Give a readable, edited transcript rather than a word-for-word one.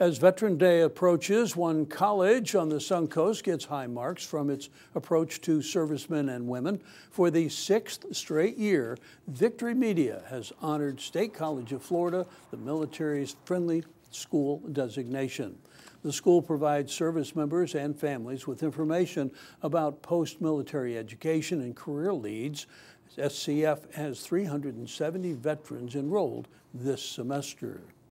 As Veteran Day approaches, one college on the Suncoast gets high marks from its approach to servicemen and women. For the 6th straight year, Victory Media has honored State College of Florida, the military's friendly school designation. The school provides service members and families with information about post-military education and career leads. SCF has 370 veterans enrolled this semester.